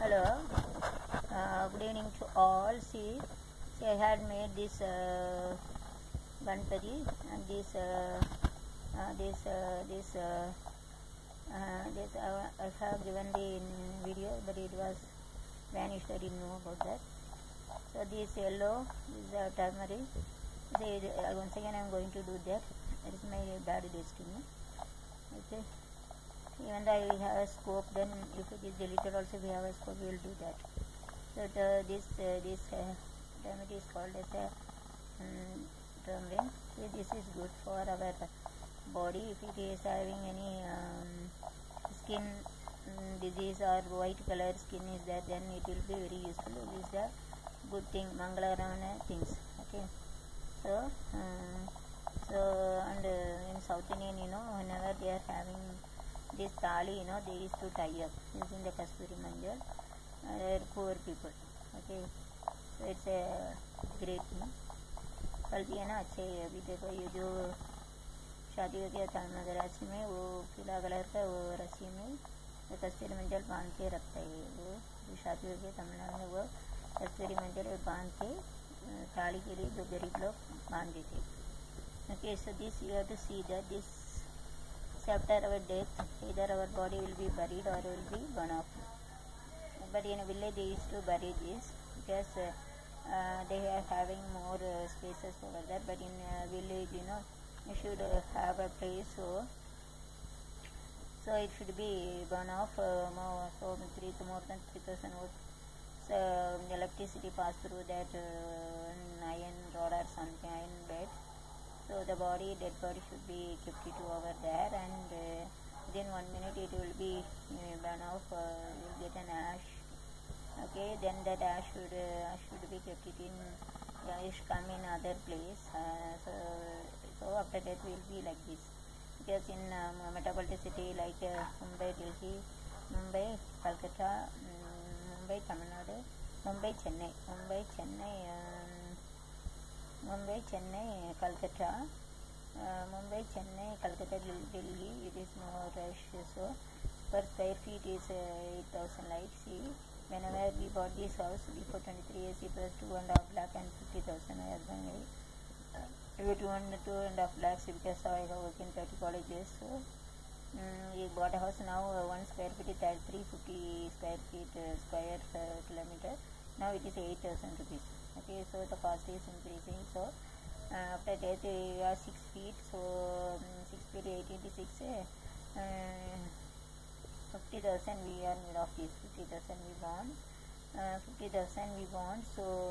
Hello, good evening to all. See, I had made this Ganpati and this I have given the video, but it was vanished. I didn't know about that. So this yellow is turmeric. Once again I am going to do that. That is my bad destiny. Okay. Even though we have a scope, then if it is deleted also we have a scope, we will do that. So this turmeric is called as a turmeric. So this is good for our body. If it is having any skin disease or white color skin is there, then it will be very useful. It is a good thing, Mangalaramana things. Okay. So and in South Indian, whenever they are having this thali, they used to tie up using the Kasturi Manjal. They are poor people. Okay, so it's a great thing. कल भी है ना अच्छे अभी देखो ये जो शादी होती है तमिलनाडु में वो पीला कलर का वो रस्सी में वो कस्तूरी मंजल बांध के रखता है वो जो शादी होती है तमिलनाडु में वो कस्तूरी मंजल बांध के ताली के लिए जो गरीब लोग बांध देते. Okay, so this you have to see that this after our death either our body will be buried or will be burned off. But in a village they used to bury this because they are having more spaces over there. But in a village, you should have a place so it should be burned off more than 3,000 volts. So electricity pass through that iron rod or something, iron bed. So the dead body should be kept it over there, and within 1 minute it will be burned off. You will get an ash. Okay, then that ash should be kept it in. It should come in other place. So after that will be like this. Because in metropolitan city like Mumbai, Delhi, Mumbai, Calcutta, Mumbai, Tamil Nadu, Mumbai, Chennai, Calcutta, Delhi, it is more rush. So per square feet is 8,000 like. See, whenever we bought this house before 23 years, it was 2.5 lakh and 50,000. My husband made 2.5 lakhs because I have worked in 30 colleges. So we bought a house now. 1 square feet is at 350 square feet square kilometer. Now it is 8,000 rupees. Okay, so the cost is increasing. So after that we are 6 feet. So 6 feet 8 into 6, 50,000 we are made of this. 50,000 we want. 50,000 we want. So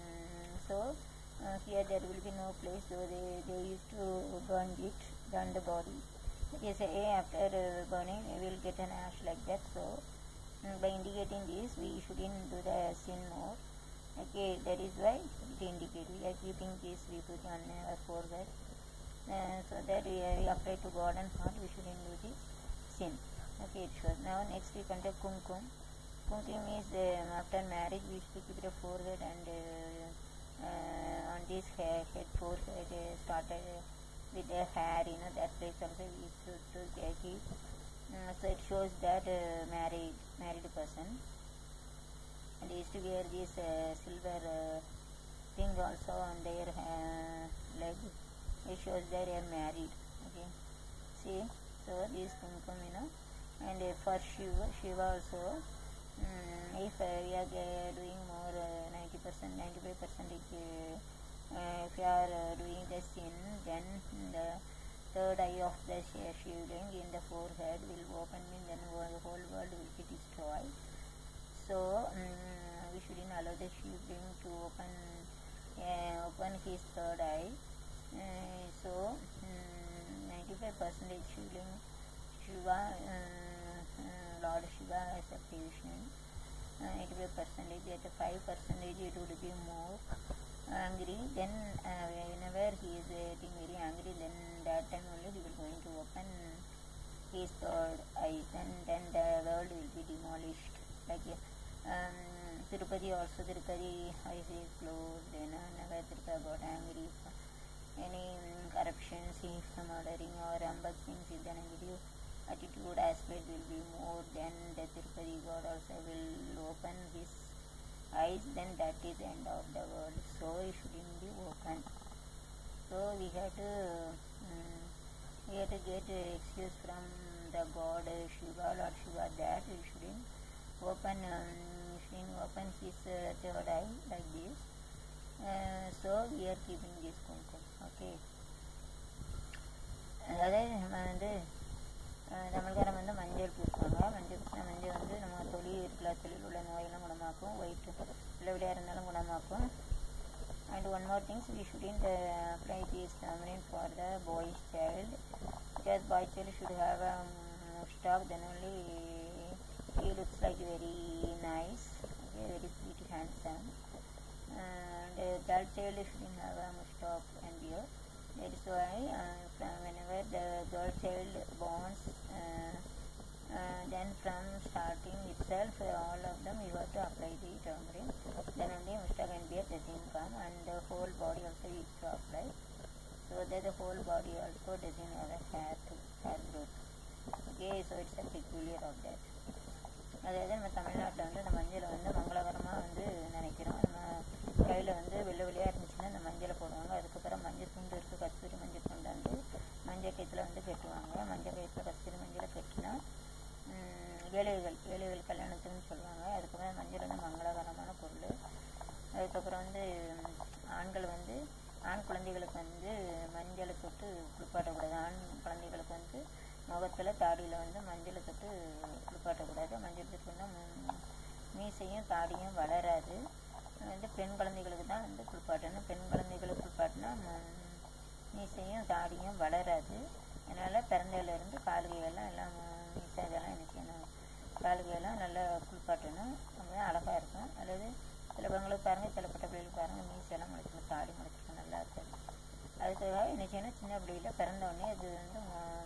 here there will be no place. So they used to burn the body. Yes, after burning we will get an ash like that. So by indicating this, we shouldn't do the sin more. Okay, that is why it indicates. We are keeping this vibhuti on our forehead, so that we apply to God and heart. We shouldn't do the sin. Okay, it shows. Now next we come to kumkum. Kumkum is after marriage we should keep the forehead and on this head forehead started with the hair. That place also we should keep. So it shows that married person. And they used to wear this silver thing also on their leg. It shows that they are married. Okay, see, so this kumkum, and for Shiva also, if we are doing more 90%, 95%, if you are doing the sin, then the third eye of the shivling in the forehead will open, then the whole world will be destroyed. So we shouldn't allow the shivling to open his third eye. So 95% shivling, Shiva, Lord Shiva as a patient. 95%, at 5% it would be more angry. Then whenever he is getting very angry, then that time only he will going to open his third eye, then the world will be demolished. Like Tirupati also, Tirupati eyes is closed. Then whenever Tirupati got angry, any corruptions, if murdering or unboxing, if the negative attitude aspect will be more, then the Tirupati God also will open eyes, then that is the end of the world. So it shouldn't be open. So we have to get excuse from the god Shiva, Lord Shiva, that we shouldn't open his third eye like this. So we are keeping this kumkum. Okay. அதாவது நம்ம வந்து தமிழ்காரம் வந்து மஞ்சள் பூசுவாங்க. மஞ்சள் பூசினா மஞ்சள் வந்து நம்ம தொழில் உள்ள நோயெல்லாம் குணமாக்கும், வயிற்று விளைவிலையாக இருந்தாலும் குணமாக்கும். And one more thing, we shouldn't apply this tamarind for the boy's child, because boy child should have a mustache, then only he looks like very nice, okay, very pretty, handsome. And girl child shouldn't have a mustache and beard. That is why whenever the girl child borns, then from starting itself, all of them you have to apply the tamarind. Then only mustache and beard doesn't come, and the whole body also you have to apply, so that the whole body also doesn't have a hair growth. Okay, so it's a peculiar of that. அதாவது நம்ம தமிழ்நாட்டில் வந்து அந்த மஞ்சளை வந்து மங்களகரமாக வந்து நினைக்கிறோம். நம்ம கையில் வந்து வெள்ளை வெளியாக இருந்துச்சுன்னா அந்த மஞ்சளை போடுவாங்க. அதுக்கப்புறம் மஞ்சள் துண்டு இருக்குது, கஸ்தூரி மஞ்சள் துண்டு வந்து மஞ்சள் கயிற்றுல வந்து கட்டுவாங்க. மஞ்சள் கயிற்றுல கஸ்தூரி மஞ்சளை கட்டினா ஏழைகள் கல்யாணத்துன்னு சொல்லுவாங்க. அதுக்கப்புறம் மஞ்சள் வந்து மங்களகரமான பொருள். அதுக்கப்புறம் வந்து ஆண்கள் வந்து ஆண் குழந்தைகளுக்கு வந்து மஞ்சளை தொட்டு குளிப்பாட்டக்கூடாது. ஆண் குழந்தைகளுக்கு வந்து முகத்தில் தாடியில் வந்து மஞ்சளை தொட்டு குளிப்பாட்டக்கூடாது. மஞ்சள் தொட்டுனா மீசையும் தாடியும் வளராது. வந்து பெண் குழந்தைகளுக்கு தான் வந்து குளிப்பாட்டணும். பெண் குழந்தைகளுக்கு குளிப்பாட்டினா மீசையும் தாடியும் வளராது. அதனால் பிறந்தையிலேருந்து கால்கையெல்லாம் எல்லாம் மீசை இதெல்லாம் என்ன செய்யணும், கால்கையெல்லாம் நல்லா குளிப்பாட்டணும். நம்ம அழகாக இருக்கும். அல்லது சில பெண்களுக்கு பாருங்கள், சில பட்ட பிள்ளைகளுக்கு பாருங்கள், மீசையெல்லாம் முளைச்சிடும், தாடி முளைச்சிடும், நல்லா இருக்காது. அதுக்காக என்ன செய்யணும், சின்ன பிள்ளையில் பிறந்தோடனே அது வந்து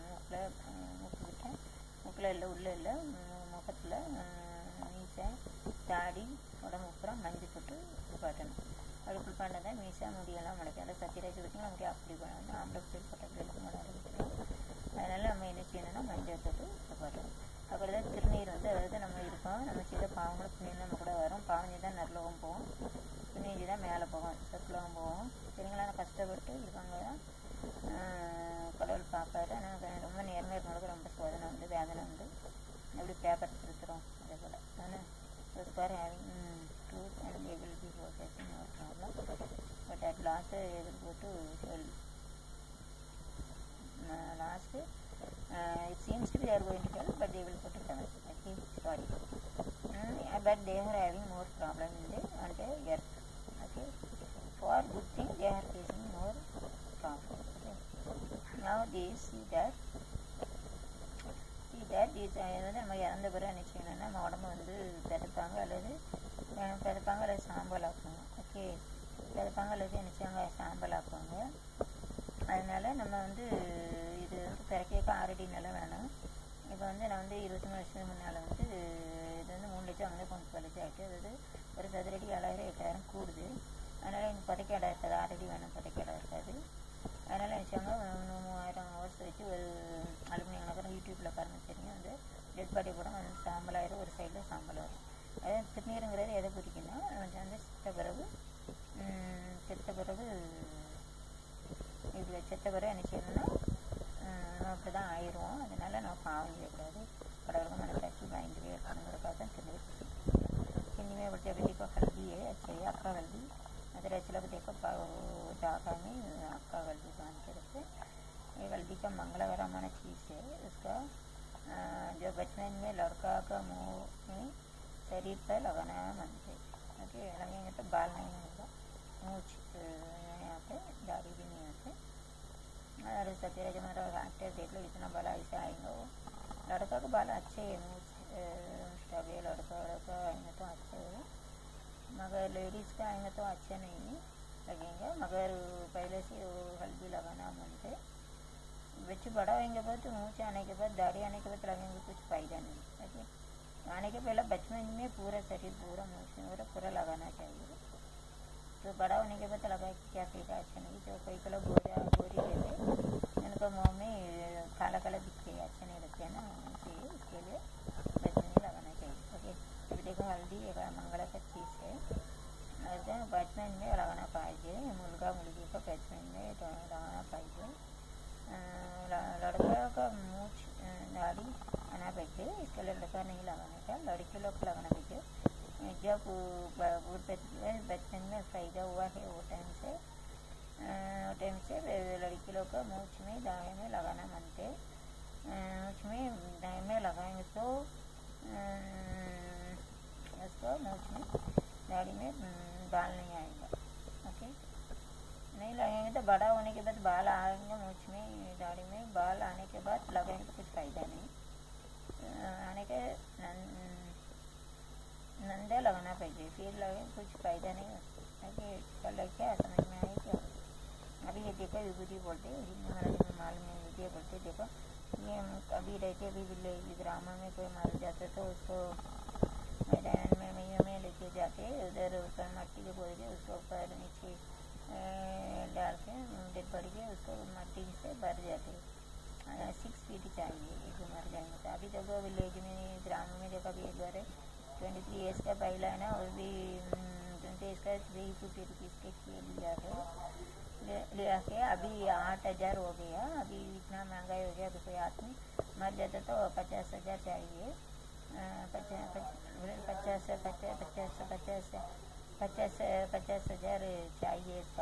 மூக்கில் இல்லை, உள்ளே இல்லை, முகத்தில் மீசை தாடி உடம்பு அப்புறம் மஞ்சள் போட்டு குளிப்பாட்டணும். அப்படி குளிப்பாட்டினா தான் மீசை முடியெல்லாம் முளைக்கும். அந்த சத்தியராஜ் பார்த்திங்கன்னா முடி அப்படி பண்ணணும். ஆம்பளை பிள்ளை பட்ட பிள்ளைகளுக்கு முட ஆரம்பிச்சிடும். அதனால் நம்ம என்ன செய்யணும்னா மஞ்சள் போட்டு குளிப்பாட்டணும். அப்புறம் தான் திருநீர் வந்து, அதாவது நம்ம இருக்கோம், நம்ம செய்த பாவங்களும் புண்ணியம் நம்ம கூட வரும். பாவஞ்சி தான் நரலோகம் போகும், புண்ணியஞ்சி தான் மேலே போகும், சத்துலோகம் போகும். சரிங்களா? கஷ்டப்பட்டு இருக்கவங்க தான் கடவுள் பார்ப்பாரு. ஆனால் ரொம்ப நேர்மையாக இருக்கவங்களுக்கு ரொம்ப சோதனை உண்டு, வேதனை உண்டு. எப்படி பேப்பர் திருத்துறோம் அதே போல். ஆனால் for having truth and they will be processing no problem, but at last they will go to hell. Last it seems to be they are going to hell, but they will go to heaven. Okay, sorry. But they are having more problem on the earth. Okay, for good thing they are facing more problem. Okay, now they see that is நம்ம இறந்த பிறகு என்ன செய்யணும்னா நம்ம உடம்பு வந்து பெருப்பாங்க அல்லது சாம்பல் ஆக்குவாங்க. ஓகே, பெருப்பாங்க அல்லது என்ன செய்வாங்க, சாம்பல் ஆக்குவாங்க. அதனால நம்ம வந்து இது வந்து பிறக்க 6 அடி நிலம் வேணும். இப்போ வந்து நான் வந்து 23 வருஷத்துக்கு முன்னால் வந்து இது வந்து 3 லட்சம் வந்து 5 லட்சம் ஆகிட்டு, அதாவது ஒரு சதுரடி 7,000 8,000 கூடுது. அதனால் எனக்கு புதைக்க இடம் இருக்காது, 6 அடி வேணும், புதைக்க இடம் இருக்காது. அதனால் நினச்சாங்க 3000 ஹவர்ஸ் வச்சு ஒரு அலுமினியம் கணக்கு யூடியூப்பில் பாருங்கள் தெரியும். வந்து டெட் பாடி கூட வந்து சாம்பல் ஆயிரும், ஒரு சைடில் சாம்பல் வரும். அதாவது திருநீருங்கிறது எதை குறிக்குன்னா வந்து செத்த பிறகு இதில் செத்த பிறகு என்ன செய்யணும்னா நம்ம அப்படி தான் ஆயிடுவோம். அதனால் நம்ம பாவம் செய்யக்கூடாது, கடவுளுக்கு மனசாட்சி பயந்துவே இருக்கணுங்கிறக்காக தான் திருநீர் किन्नी में बच्चे बेटी को हल्दी है, अच्छा है आपका हल्दी, अगर ऐसे लोग देखो जाता में आपका हल्दी बांध के रखते। ये हल्दी का मंगलवारमान चीज़ है। उसका जो बचपन में लड़का का मुँह में शरीर पर लगाना मानते। ओके, लगेंगे तो बाल नहीं होगा, मूछ यहाँ पे दाढ़ी भी नहीं होते। अरे सत्यराज हमारा एक्टर देख लो, इतना बाल ऐसे आएंगे। वो लड़का का बाल अच्छे है, मूछ स्टबे लड़का आएंगे तो अच्छे है, मगर लेडीज़ का आएंगे तो अच्छे नहीं लगेंगे। मगर पहले से वो हल्दी लगाना मानते। बच्चे बड़ा होंगे बाद तो मूछ आने के बाद दाढ़ी आने के बाद लगेंगे, कुछ फायदा नहीं। ओके, आने के पहले बचपन में पूरा शरीर पूरा मूछ में पूरा लगाना चाहिए। तो बड़ा होने के बाद लगा कि क्या फेंका अच्छा नहीं। जो कोई कलर गोरी रहते उनका मुँह में काला काला दिखते अच्छा नहीं लगते है ना, चाहिए उसके लिए बचपन में लगाना चाहिए। ओके, अभी देखो हल्दी एक मंगला का चीज़ है। बॅट्समॅन में लगाना पाहिजे, मुलगा मुलगी को बॅट्समॅन में लगाना पाहिजे. लड़का का मूछ दाढ़ी आना पाहिजे, इसके लिए लड़का नहीं लगाने का, लड़की लोग लगाना पाहिजे. जब बचपन में पैदा हुआ है वो टाइम से लड़की लोग का मूछ में दाढ़ी में लगाना मानते. मूछ में दाढ़ी में लगाएंगे तो उसको मूछ में दाढ़ी में बाल नहीं आएगा. ओके, नहीं लगाएंगे तो बड़ा होने के बाद बाल आएंगे मूछ में दाढ़ी में. बाल आने के बाद लगाएंगे तो कुछ फ़ायदा नहीं. आने के नंदे लगाना पाहिजे, फिर लगे कुछ फ़ायदा नहीं है. कल क्या समझ में आए क्या? अभी ये देखो विभूति बोलते हिंदी मराठी में माल में विभूति बोलते. देखो ये अभी रहते अभी विलेज ग्राम में कोई मार जाते तो उसको मैदान में मैया में लेके जाते, उधर ऊपर मट्टी के बोल के उसको ऊपर नीचे डाल के डेड बॉडी के उसको मट्टी से भर जाते. 6 फीट चाहिए एक मर जाएंगे तो. अभी देखो विलेज में ग्राम में देखो अभी एक बार 23 ईयर्स का पहला है ना, और भी 20 ईयर्स का 350 रुपीज़ के लिया के अभी 8,000 हो गया. अभी इतना महंगाई हो गया. अभी कोई आदमी मर जाता तो 50,000 चाहिए. 50,000 चाहिए इसका.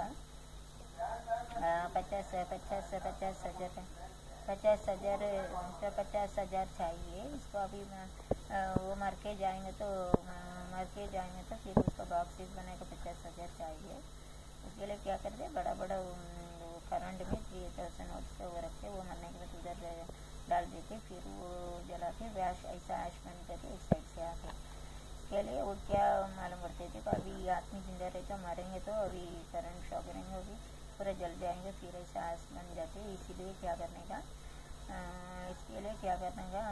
50,000 चाहिए इसको. अभी वो मर के जाएंगे तो फिर उसको बॉक्सेस बना के 50,000 चाहिए. उसके लिए क्या करते हैं, बड़ा बड़ा करंट में 3,000 वोल्ट वो रखते, वो मरने के बाद उधर डाल देते, फिर वो जलाते. वैश ऐसा ऐश बन करके एक साइड से आके के लिए वो क्या मालूम करते थे. तो अभी आदमी जिंदा रहे तो मरेंगे तो अभी करंट शॉक करेंगे, अभी पूरा जल जाएंगे, फिर ऐसा आश बन जाते. इसीलिए क्या करने का, इसके लिए क्या करने का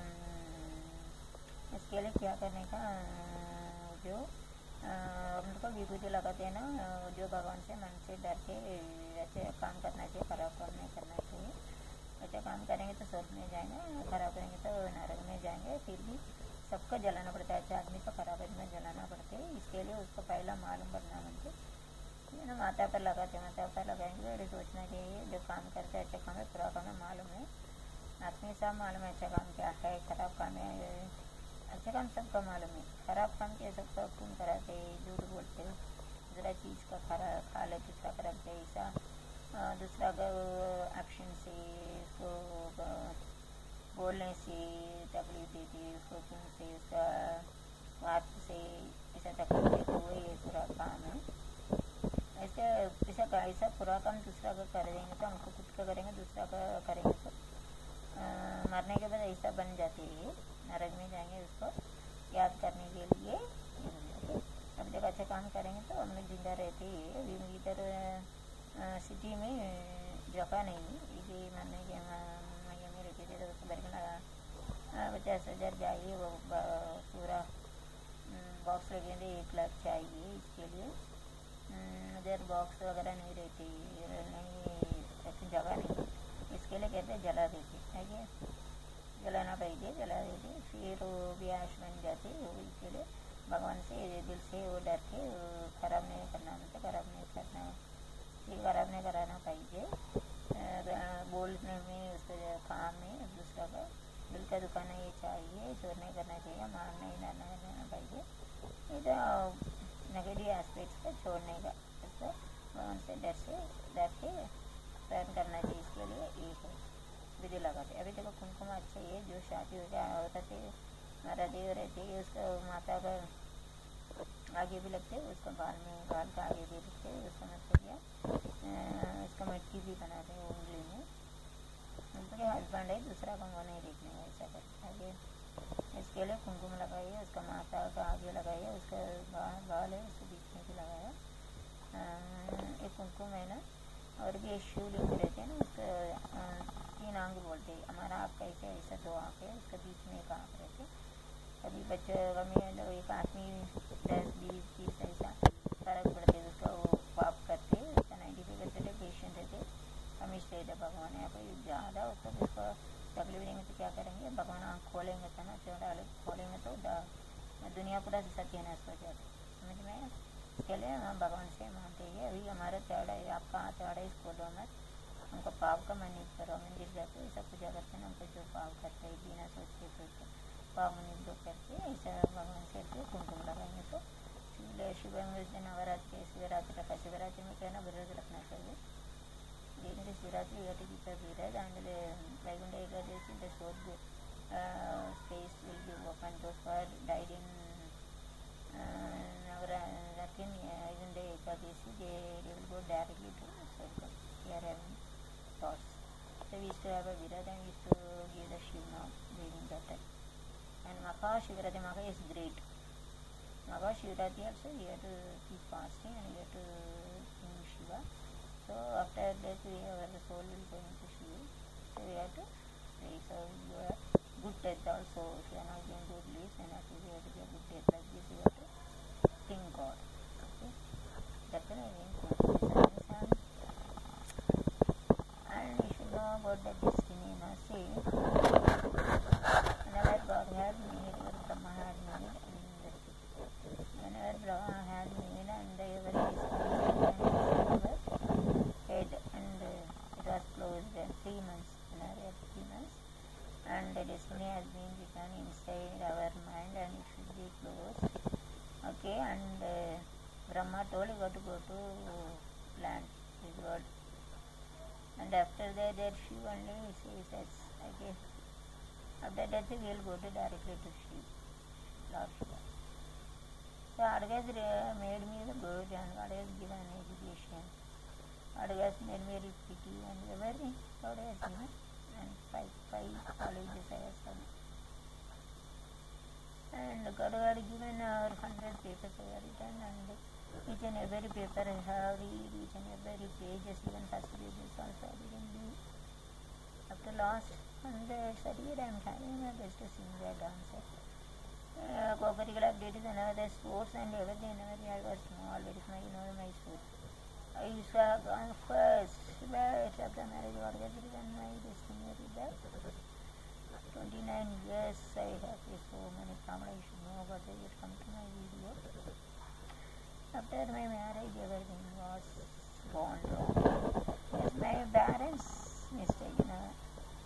जो उनको विभूति लगाते हैं ना, जो भगवान से मन से डर के अच्छे काम करना चाहिए, खराब काम नहीं करना चाहिए. अच्छा काम करेंगे तो स्वर्ग में जाएंगे, खराब करेंगे तो नरक में जाएंगे. फिर भी सबको जलाना पड़ता है. अच्छा आदमी को खराब आदमी जलाना पड़ते है. इसके लिए उसको पहला मालूम करना बनते ना, माथा पर लगाएंगे और सोचना चाहिए जो काम करते अच्छा काम है, बुरा काम है मालूम है. आदमी सब मालूम है अच्छा काम क्या है, खराब काम है. अच्छा काम सबका मालूम है, खराब काम के सबका खून कराते, झूठ बोलते, दूसरा चीज़ का खा ले दूसरा कराते. ऐसा दूसरा का एक्शन से उसको बोलने से तकलीफ देती, उसको खून से उसका बात से ऐसा तकलीफ देते, वही पूरा काम है. ऐसा पूरा काम दूसरा का कर देंगे तो हमको खुद का करेंगे, दूसरा का करेंगे तो मरने के बाद ऐसा बन जाते हैं, नरक में जाएंगे. उसको याद करने के लिए अब जब अच्छा काम करेंगे तो हम लोग जिंदा रहते हैं. अभी इधर सिटी में जगह नहीं, इसे मरने के मैया में रहते थे तो उसको भर के 50,000 चाहिए. वो पूरा बॉक्स लगेंगे 1 लाख चाहिए. इसके लिए उधर बॉक्स वगैरह नहीं रहती, नहीं जगह नहीं, इसके लिए कहते जला देते है. जलाना पाहिजे, जला देते. फिर वो भी आश बन जाते. वो इसके लिए भगवान से दिल से वो डर के खराब नहीं करना, मतलब खराब नहीं कराना पाहिजे. बोलने में उसके काम में दूसरा का दिल का दुखाना ये चाहिए, चोर नहीं करना चाहिए, मार नहीं करना पाहिजे. ये तो नेगेटिव एस्पेक्ट्स को छोड़ने का, उसको भगवान से डर के सहन करना चाहिए. इसके लिए एक है विधि लगाते. अभी देखो कुमकुम अच्छे है, जो शादी हो गया औरत है हमारा देव रहते है, उसको माता का आगे भी लगते, उसका बाल का आगे भी लगते, उसका मतलब क्या उसका मिट्टी भी बनाते हैं उंगली में. उनके हस्बैंड है, दूसरा को वो नहीं देखने का, ऐसा करते आगे. इसके लिए कुमकुम लगाइए, उसका माता का आगे लगाइए, उसका बाल है उसके बीच में भी लगाया. एक कुमकुम है ना, और भी शिवलिंग रहते हैं ना, उसका 3 आंख बोलते हैं. हमारा आँख कैसे ऐसा 2 आँख है, उसका बीच में 1 आँख रहते. कभी बच्चे में एक आदमी 10-20-30 ऐसा फर्क पड़ते, उसका वो पाप करते, उसका 95% पेशेंट रहते, हमेशा रहते. भगवान यहाँ पर ज़्यादा उसको तकलीफ देंगे तो क्या करेंगे, भगवान आँख खोलेंगे तो ना, छोटा खोलेंगे तो दुनिया पूरा सत्यानाश हो जाता. समझ में आया. इसके लिए हम भगवान से मानते हैं अभी हमारा चढ़ाई आपका चढ़ाई स्कूलों में हमको पाप का मन नहीं करो मंदिर जाते ऐसा पूजा करते हैं हमको जो पाप करते हैं बिना सोचते सोचते पाप मन दो करके ऐसा भगवान से कुमकुम लगाएंगे तो शिव नवरात्रि शिवरात्रि रखा शिवरात्रि में कहना विरोध रखना चाहिए देने Shivratri keep period and Vaikuntha Ekadashi the soul space will be open those who are died in Navaratri Vaikuntha Ekadashi they will go directly to circle. We are having thoughts. So we used to have a virad and we used to give the Shiv now during that time. And Maha Shivaratri Maha is great. Maha Shivaratri also we have to keep fasting and we have to sing Shiva. So after that our soul will go into Shiva. So we have to pray. So your good death also, if you are not doing good deeds, then after you have to get good death like this, you have to thank God. Okay? That's the main thing. And we should know about the destiny. Now see, whenever God had made, or Brahma had made, whenever Brahma had made and every destiny head and it was closed 3 months, another 3 months, and the destiny has been written inside our mind and it should be closed. Okay, and Brahma told you got to go to land, his word. And after that Shiv only says, okay, after that we will go to directly to Shiv, Lord Shiva. So God has made me the good and God has given education. God has made me pretty and everything God has given, and five colleges I have done. And God had given 100 papers I have written, and each and every paper I have read, each and every pages, even first pages also I didn't do. After last 100 studied I am trying my best to sing and dance. Co-curricular activities and other sports and everything I was small, very small, you know my sports. I used to have gone first, but after marriage God has given my destiny with that. 29 years I have faced so many problems, you should know, but they will come to my video. After my marriage everything was gone wrong. Yes, my parents mistake, you know.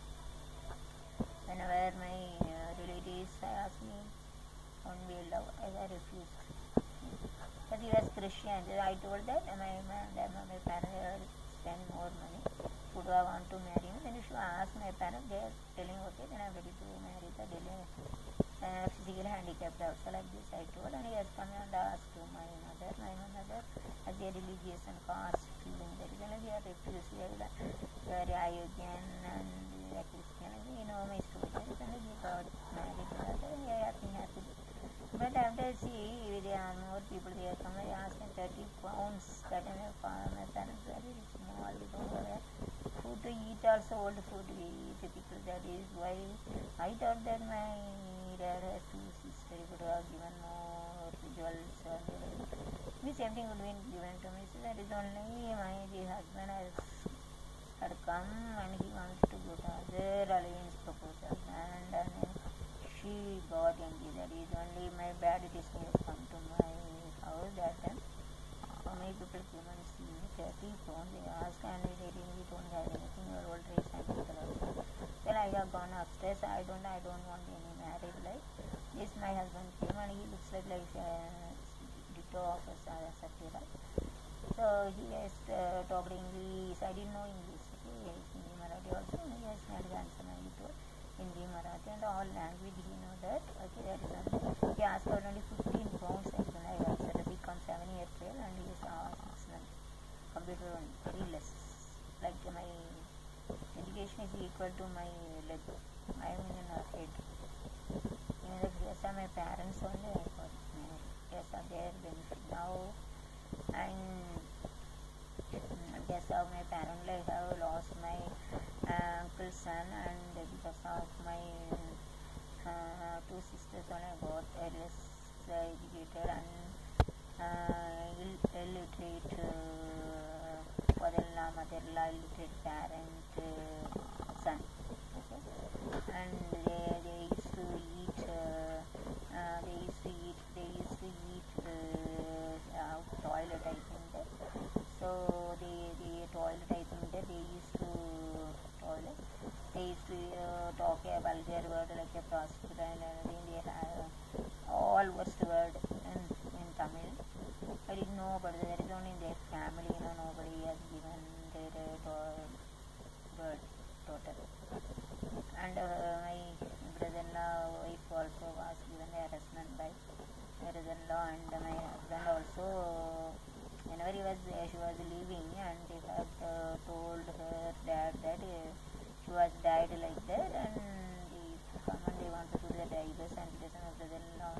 Whenever my relatives asked me on will love, I refused. But he was Christian. I told that my parents spend more money. Who do I want to marry? Then if you ask my parents, they are telling, okay, then I am ready to marry the physical handicapped also like this. I told, and he has come and asked to my mother. My mother has a religious and caste feeling. That is why we are refused. We are Ayodhyan and we are Christian. You know my story. That is why we got married. We are happy. But after see, there are more people there come, I asked them 30 pounds, that is my parents are very small, we don't have food to eat, also old food we eat, typical, that is why I thought that my dad has 2 sisters, he could have given more jewels, and same thing would be given to me, so that is only my husband had come and he wants to go to other alliance proposal, and she got angry. That is only my bad destiny has come to my house that time. So many people came and see me, 30 pounds. They asked, and we don't have anything, your old race and people also. Then I have gone upstairs. I don't want any married life. This my husband came and he looks like ditto of Satyara. So he has talked English. I didn't know English. Okay, Hindi Marathi also. He has made answer my told. Hindi, Marathi and all language he know that. Okay, that is only. He asked for only 15 pounds and then I also become 7 years old and he is 6 months. Computer on very less. Like my education is equal to my leg. I am in a head. In the yes, my parents only I got married. Yes, their benefit now. And guess how my parents like have lost my uncle's son, and because of my 2 sisters only got less educated and illiterate father-in-law, mother-in-law, illiterate parent, son. Okay, and they used to eat out she was leaving, and they had told her dad that she was died like that, and they used to come and they wanted to do the divorce, and it is my brother-in-law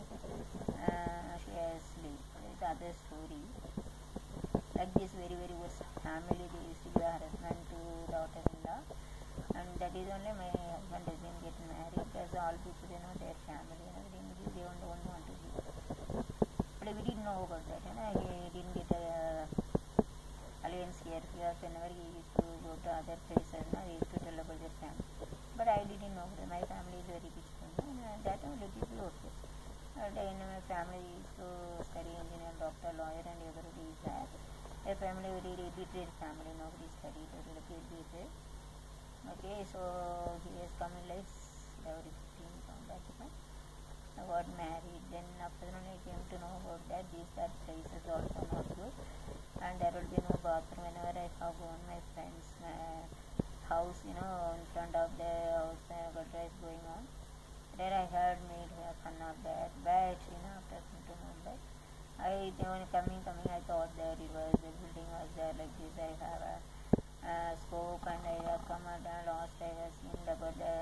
she has sleep. It's other story. Like this very very worst family, they used to give a harassment to daughter-in-law, and that is only my husband doesn't get married because all people their family they didn't give, they don't want to give. But we didn't know about that, he didn't get a alliance here because whenever he used to go to other places, he used to tell about their family. But I didn't know that my family is very rich family, and that only people okay. In my family used to study engineer, doctor, lawyer, and everybody is there. A family very literate family, nobody studied, educated. Okay, so he has come in life every 15 from that time. I got married, then after that I came to know about that these are places also not good, and there will be no bathroom whenever I have gone my friend's house, in front of the house gutter is going on. There I had made fun of that, but after coming to Mumbai, when coming, I thought that it was the building was there like this. I have a scope, and I have come at the last I have seen about the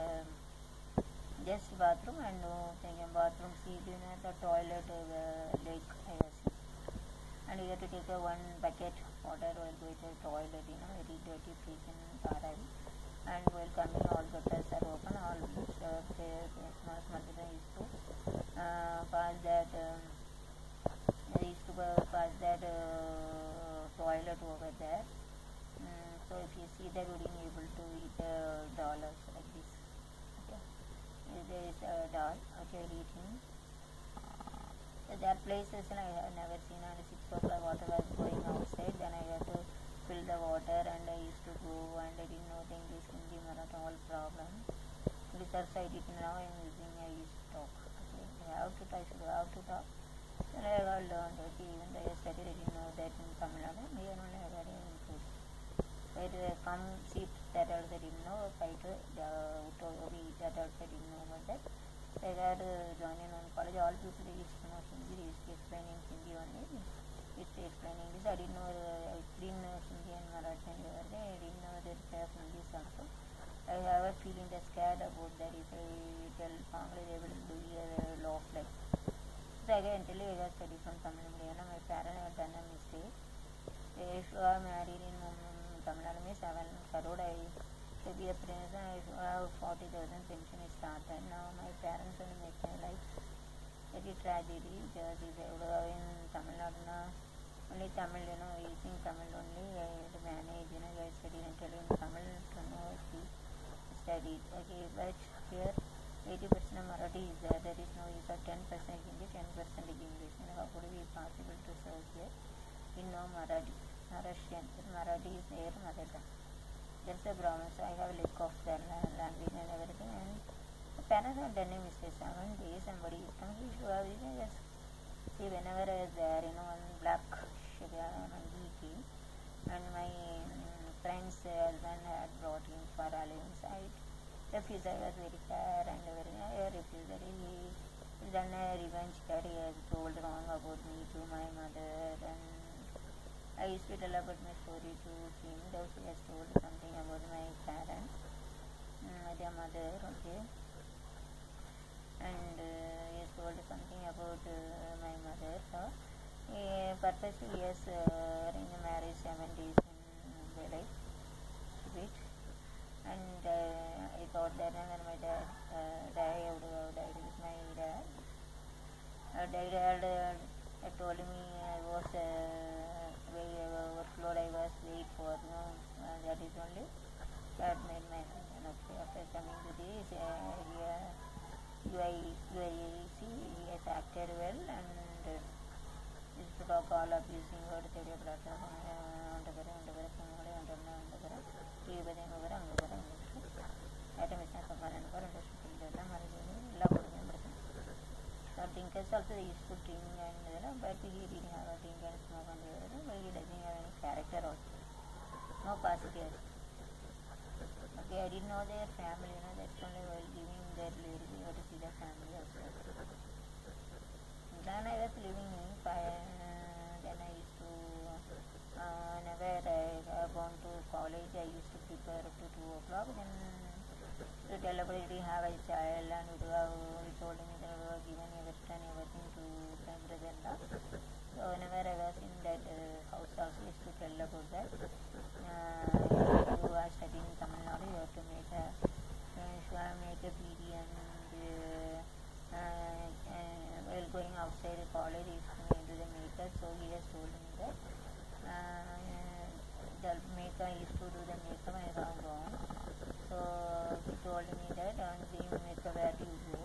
just bathroom and bathroom seat, the toilet lake I have seen. And you have to take one bucket water while going to the toilet, very dirty place in Dharavi. And while coming, all gutters are open, all stairs, small used to pass that. They used to pass that toilet over there. So if you see that, we wouldn't be able to eat dollars like this. Okay, there is a doll. Okay, eating. So there are places I have never seen. And 6 o'clock water was going outside. Then I had to fill the water, and I used to go, and I didn't know the English, Hindi, Marathi, all problems. Because I didn't know I'm using, I used to talk. Okay, I have to talk, I have to talk. Then I got learned, okay, even though I studied, I didn't know that in Tamil Nadu, here only I got improved. Where come seat, that also I didn't know, fighter, that also I didn't know about that. So I got joining one college, all people used to know Hindi, they used to explain in Hindi only. Used to explain English, I didn't know Hindi and Marathi and everything, I didn't know that they have English also. I have a feeling that's scared about that. If I tell family, they will do a laugh like. So again, until I got study from Tamil Nadu, my parents had done a mistake. If you are married in Tamil Nadu, 7 crore, to be a prince, if you have 40,000 pension is started. Now my parents will make my life very tragedy because if I would have in Tamil Nadu, only Tamil, using Tamil only, I had to manage, I studied until in Tamil to know studied. Okay, but here 80% Marathi is there. There is no use of 10% Hindi, 10% English. How could it be possible to serve here? In no Marathi, Russian. Marathi is their mother tongue. That's the problem. So I have a lack of their language and everything. And the parents have done a mistake. 7 days somebody is coming. He should have just see whenever I was there, on black sugar on eating. And my friend's husband had brought him for allowance. I refused. I was very fair and I refused. He done a revenge that he has told wrong about me to my mother, and I used to tell about my story to him, though he has told something about my parents, their mother, okay, and he has told something about my mother. So purposely he has arranged marriage 7 days in Mumbai, like wait. And I thought that, and then my dad died. I would have died with my dad. Dad told me I was very overflowed. I was late for that is only that made my husband. Okay, after coming to this, UIC, he has acted well, and used to talk all abusing words. Thinkers also they used to drink and but he didn't have a drink and smoke and everything, but he doesn't have any character also, no positive. Okay, I didn't know their family, that's only while giving their lyrics, you have to see the family also. Then I was living then I used to to tell about it, we have a child, and we told him that we were given everything to my brother-in-law. So whenever I was in that house also used to tell about that. You are studying in Tamil Nadu, you have to make a BD, and while going outside the college he is going to the maker. So he has told me that the maker used to do the makeup and I have gone. So he told me that on the maker where you go,